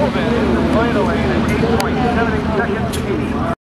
Sullivan is deploying the lane at 8.78 seconds, 80.